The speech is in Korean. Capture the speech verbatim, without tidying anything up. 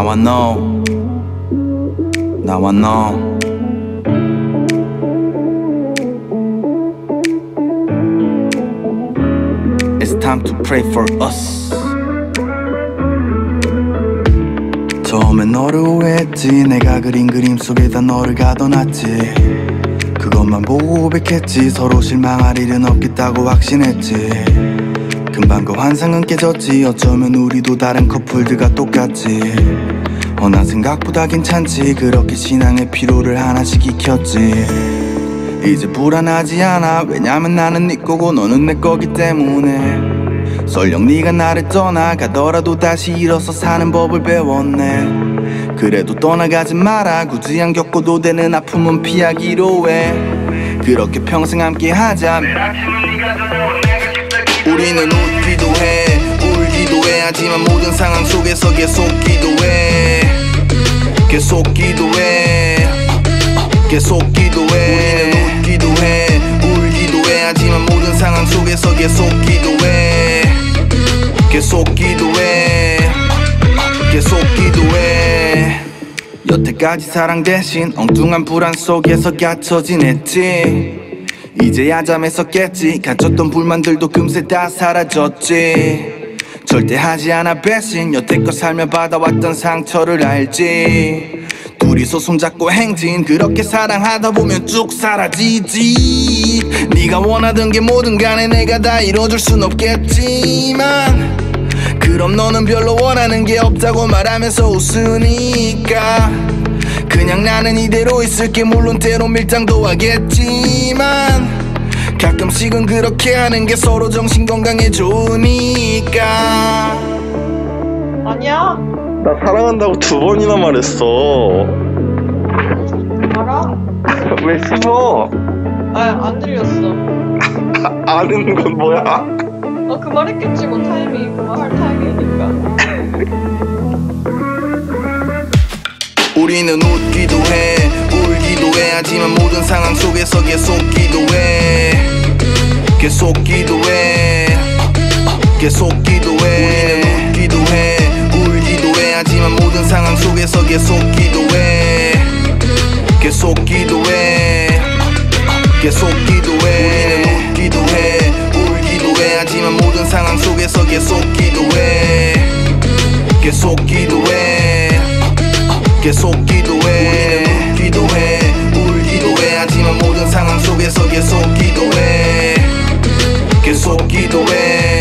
나와 너 나와 너 It's time to pray for us. 처음엔 너를 오해했지. 내가 그린 그림 속에다 너를 가둬놨지. 그것만 보고 고백했지. 서로 실망할 일은 없겠다고 확신했지. 금방 그 환상은 깨졌지. 어쩌면 우리도 다른 커플들과 똑같지. 어, 난 생각보다 괜찮지. 그렇게 신앙의 피로를 하나씩 익혔지. 이제 불안하지 않아. 왜냐면 나는 네 거고 너는 내 거기 때문에. 설령 네가 나를 떠나가더라도 다시 일어서 사는 법을 배웠네. 그래도 떠나가지 마라. 굳이 안 겪어도 되는 아픔은 피하기로 해. 그렇게 평생 함께 하자. 우리는 웃기도 해 울기도 해. 하지만 모든 상황 속에서 계속 기도해. 계속 기도해. 계속 기도해. 우리는 웃기도 해 울기도 해. 하지만 모든 상황 속에서 계속 기도해. 계속 기도해. 계속 기도해. 여태까지 사랑 대신 엉뚱한 불안 속에서 갇혀 지냈지. 이제야 잠에서겠지. 가졌던 불만들도 금세 다 사라졌지. 절대 하지 않아 배신. 여태껏 살며 받아왔던 상처를 알지. 둘이서 손잡고 행진. 그렇게 사랑하다 보면 쭉 사라지지. 네가 원하던 게 뭐든 간에 내가 다 이뤄줄 순 없겠지만 그럼 너는 별로 원하는 게 없다고 말하면서 웃으니까 그냥 나는 이대로 있을게. 물론 때론 밀당도 하겠지만 가끔씩은 그렇게 하는 게 서로 정신건강에 좋으니까. 아니야. 나 사랑한다고 두 번이나 말했어. 알아? 왜 씹어? 아, 안 들렸어. 아, 아는 건 뭐야? 아, 그 말 했겠지. 뭐 타이밍이 그만 할 타이밍이니까. 우리는 웃기도 해 울기도 해. 하지만 모든 상황 속에서 계속 기도해. 계속 기도해. 계속 기도해. 우리는 웃기도 해 울기도 해. 하지만 모든 상황 속에서 계속 기도해. 계속 기도해. 계속 기도해. 우리는 웃기도 해 울기도 해. 하지만 모든 상황 속에서 계속 기도해. 계속 기도해. 계속 기도해. 우리는 웃기도 해 울기도 해. 하지만 모든 상황 속에서 계속 기도해. 계속 기도해.